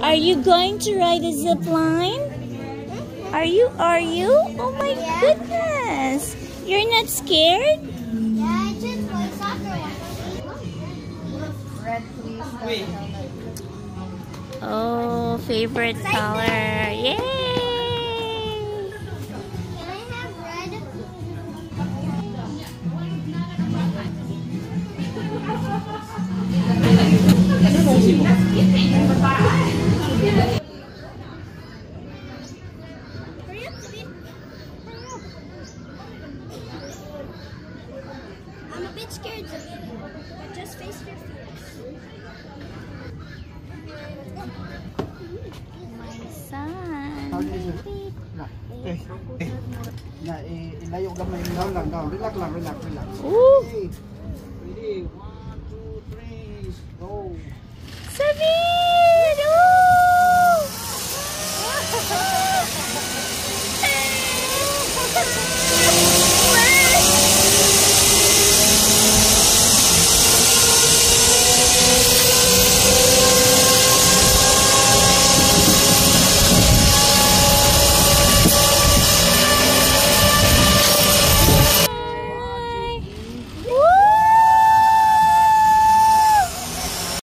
Are you going to ride a zip line? Are you? Oh my goodness. You're not scared? Yeah, I just play soccer. Red, please. Oh, favorite color. Yay! Can I have red? Hurry up, David. Hurry up. I'm a bit scared, David. But just face your fears. My son. Ilayo gamay lang daw. Relax lang. Ooh. Ready? 1, 2, 3, go. Sabi!